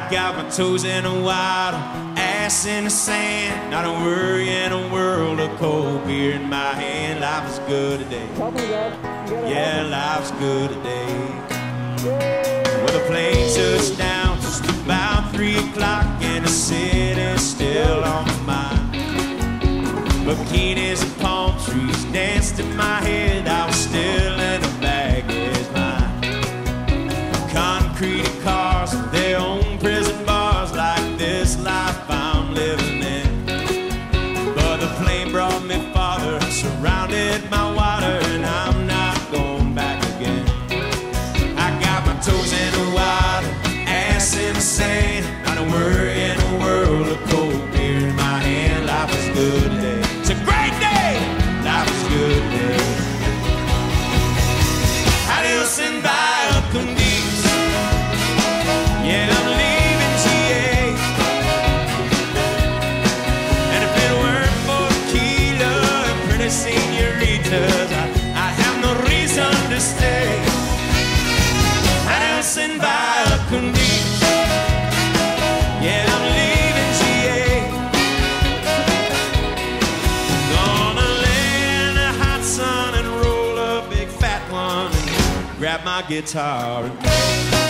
got my toes in the water, ass in the sand. Not a worry in a world of cold beer in my hand. Life is good today. Yeah, life's good today. Well, the plane touched down just about 3 o'clock, and the city's still on my mind. Bikinis and palm trees danced in my head. I was still in the bag is mine. Concrete cars with their own prison bars, like this life I'm living in. But the plane brought me farther, surrounded my water, and I'm not going back again. I got my toes in the water, ass in the sand. Not a worry in a world of cold beer in my hand. Life is good today. It's a great day. Life is good today. Adios and bye, Cundiz. Yeah, I'm leaving GA. And if it weren't for tequila and pretty senoritas, I'd have no reason to stay. Adios and bye, Cundiz. Yeah, I'm leaving GA. Gonna lay in the hot sun and roll a big fat one and grab my guitar and play.